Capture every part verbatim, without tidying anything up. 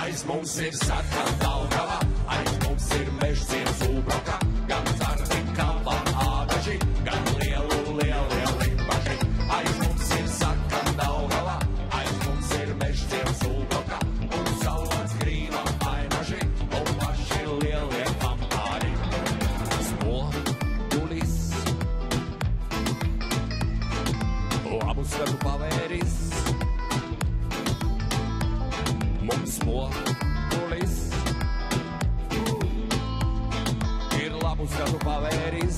Aiz mums ir sarkana Daugava, aiz mums ir mežs ciet Zūbroka, gan zarni, kava, ādaži, gan lielu, lieli lipaži. Aiz mums ir sarkana Daugava, aiz mums ir mežs ciet Zūbroka, un saulēts grīna ainaži, un paši lielie pampāri. Spogulis, labu skatu pavēris, mums spogulis ir labu skatu pavēris.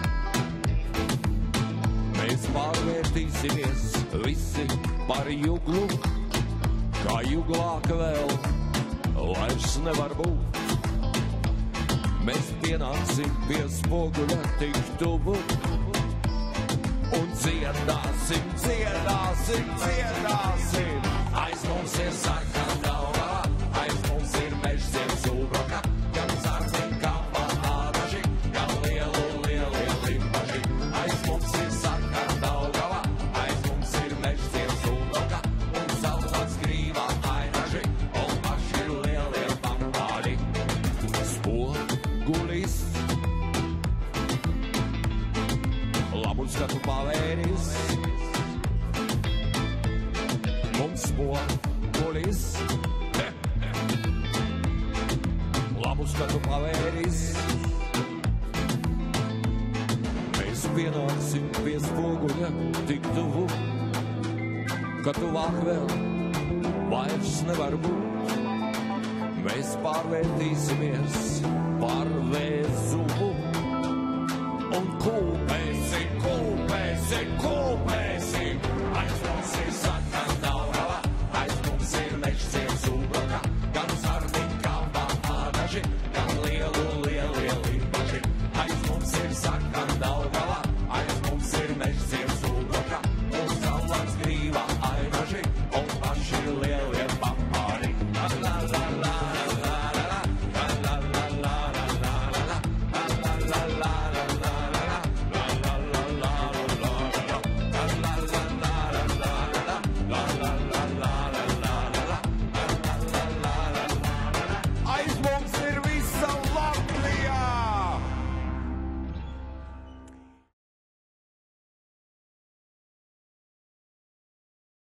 Mēs pārvērtīsimies visi par juglu, kā juglāk vēl vairs nevar būt. Mēs pienāksim pie spoguļa tik tuvu un dziedāsim, dziedāsim, dziedāsim. Aiz mums ir sarkana Daugava, aiz mums ir mežs ciet Zūbroka, gan zarni, kava, ādaži, gan lielu, lieli lipaži. Aiz mums ir sarkana Daugava, aiz mums ir mežs ciet Zūbroka, un saulēts grīvā ainaži, un paši lielie pampāri. Spogulis, labu skatu pavēris, mums spogulis, labu skatu pavēris. Mēs pienāksim pie spoguļa tik tuvu, ka tuvāk vēl vairs nevar būt. Mēs pārvērtīsimies par vēzumu un kūpēsim, kūpēsim, kūpēsim.